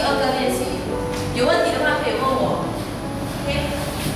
二个练习，有问题的话可以问我。OK。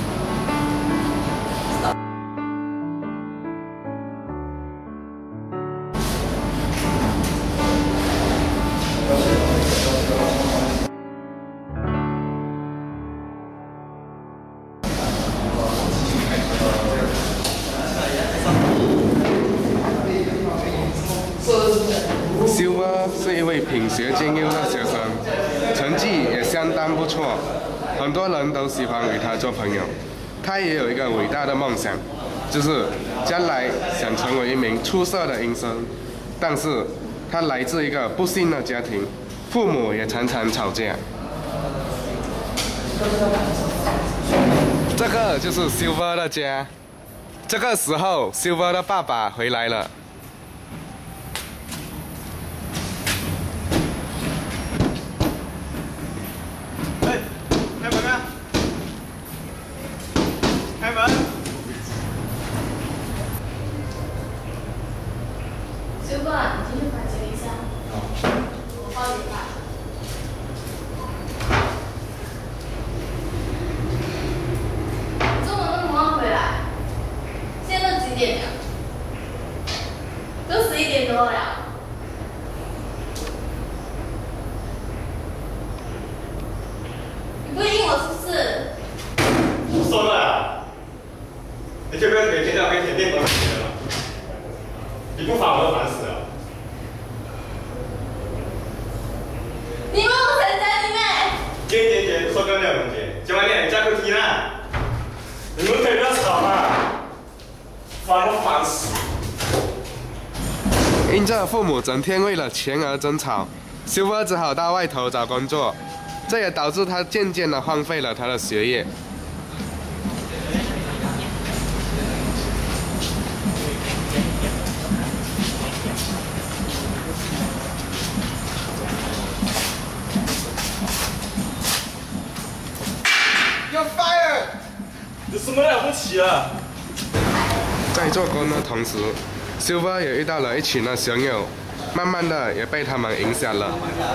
Sibu 是一位品学兼优的学生，成绩也相当不错，很多人都喜欢与他做朋友。他也有一个伟大的梦想，就是将来想成为一名出色的医生。但是他来自一个不幸的家庭，父母也常常吵架。这个就是 Sibu 的家。这个时候 ，Sibu 的爸爸回来了。 Sibu，你进去缓解一下。我帮你吧。中午那么晚回来，现在都几点了？都11点多了。你不应我是不是？ 我说了，你就跟每天要跟甜店都一样了。你不烦我都烦死了。 你问我才在里面。 姐，说跟两姐，今晚你家客厅啦。你们可以不要吵嘛，烦死。 因着父母整天为了钱而争吵，Sibu只好到外头找工作，这也导致他渐渐地荒废了他的学业。 要 fire！ 有什么了不起啊？ 在做工的同时，Sibu也遇到了一群的熊友，慢慢的也被他们影响了。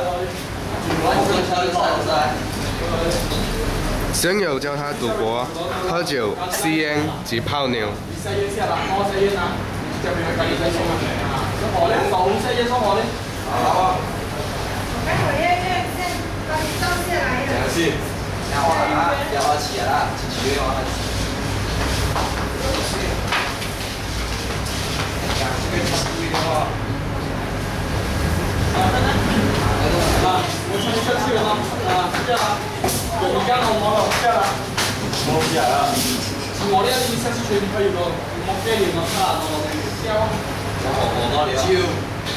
熊友教他赌博、喝酒、吸烟及泡妞。 要起来了，继续往我上去了吗？下了。你刚刚摸了下了。摸不下了。我呢，你下去全可以咯，摸几年咯，下咯，下啊。我多了。招。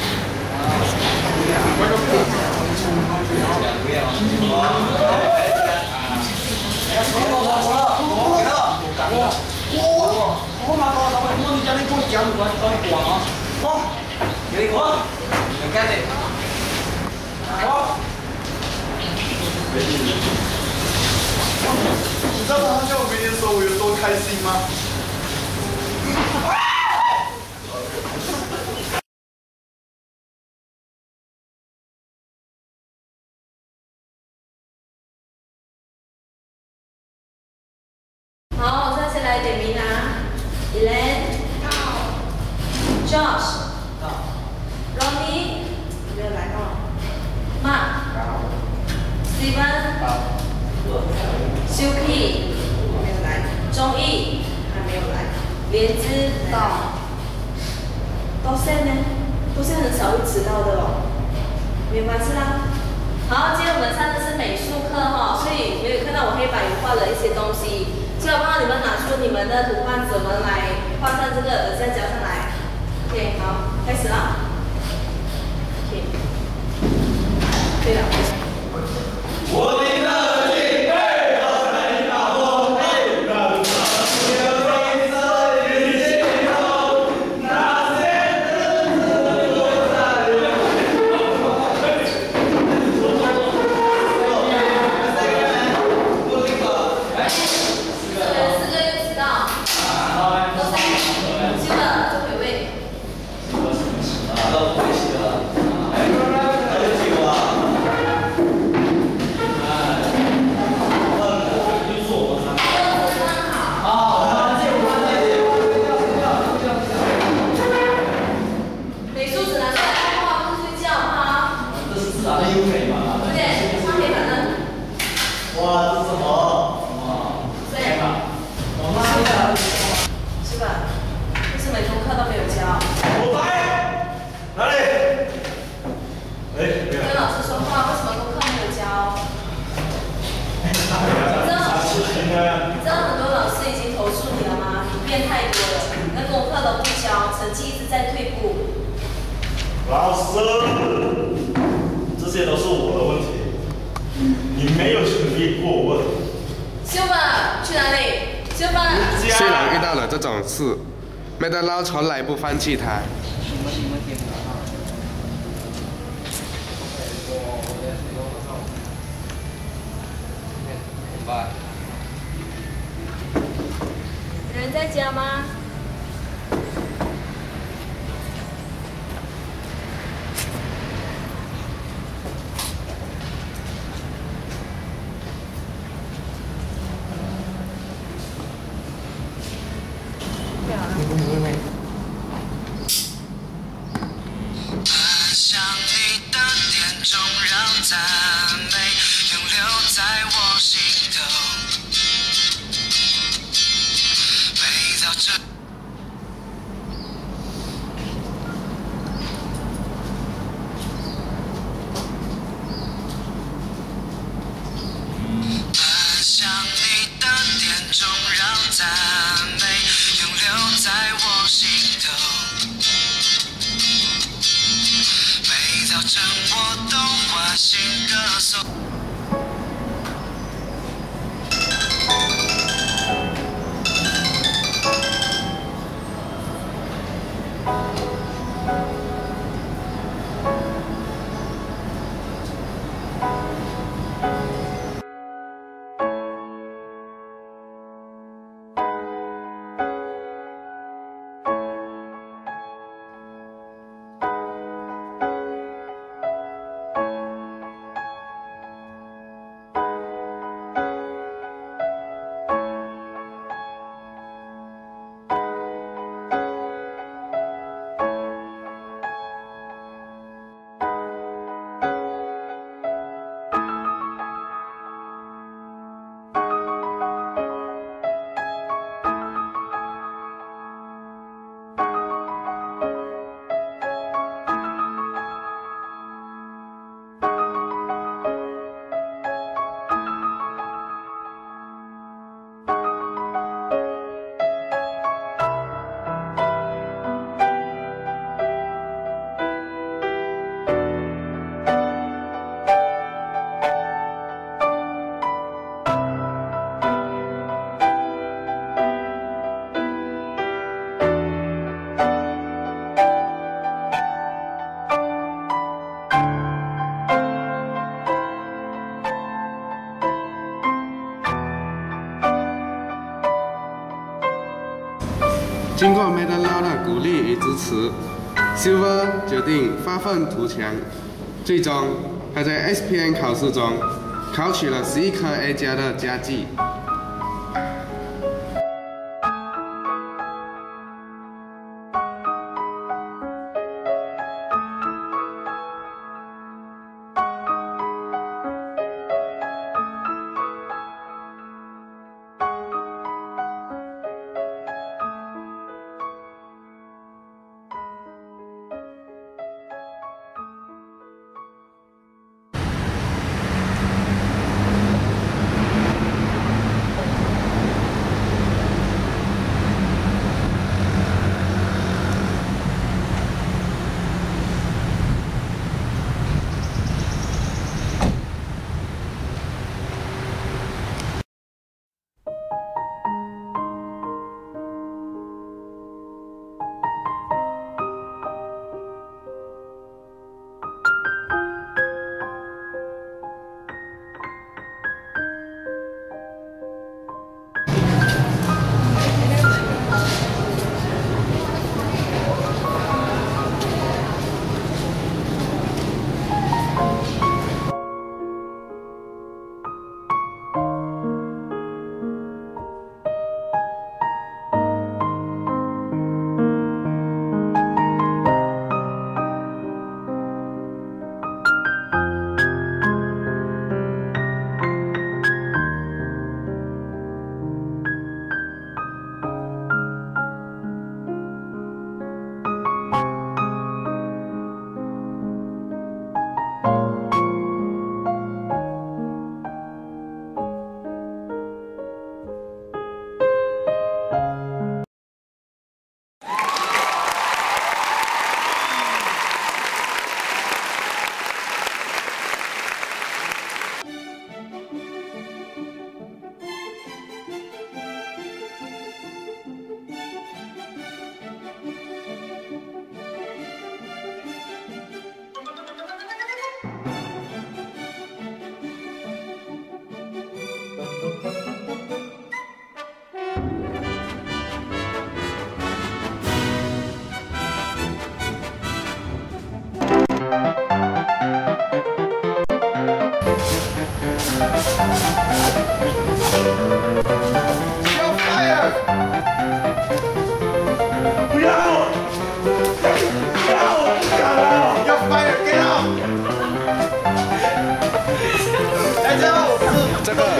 我拿到了，我你家里给我讲，我当广啊。好，有一个，你干的。好。你知道他叫我明年收我有多开心吗？ 好，我现在来点名啊 ，Elaine， 到 ，Josh， 到 ，Ronnie， 没有来哦 ，Mark， 到 ，Steven， 到 ，Suki， 没有来，钟毅还没有来，莲枝到，到现呢，都是很少会迟到的哦，没有关系啦。好，今天我们上的是美术课哈，所以没有看到我黑板有画了一些东西。所以我帮你们拿出你们的图画纸，我们来画上这个耳下交上来。OK， 好，开始了。OK， 对了。我的热情配合你把我配让上天灰色与心头，那些日子我在4个月迟到，都在新的就回味。都回去了。还有几个啊？ 成绩一直在退步。 老师，这些都是我的问题，你没有权利过问。 修吧，去哪里？修吧。 虽然遇到了这种事，麦当劳从来不放弃他。 人在家吗？ 想你的点钟让赞美永留在我心头。每到这。想你的点钟让赞美永留在我心头。每早晨我都唤醒歌颂。 经过麦当劳的鼓励与支持 ，Sibu 决定发愤图强。最终，他在 SPN 考试中考取了11科 A+ 的佳绩。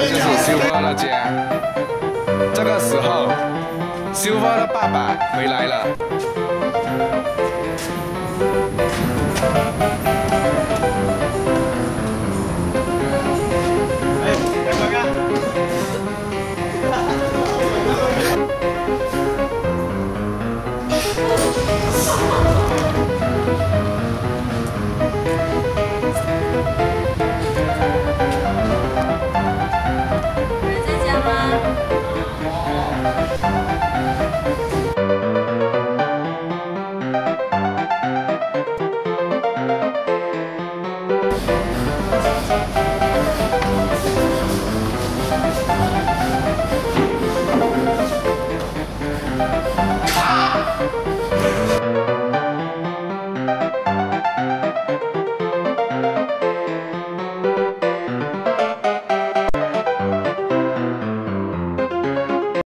就是 Sibu 的家。这个时候，Sibu 的爸爸回来了。